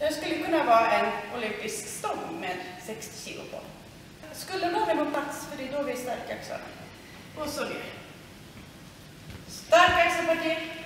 Det skulle kunna vara en olympisk stång med 60 kilo på. Skulle någon på plats, för det är då vi stärker axlarna. Och så ner. Starka axelparti.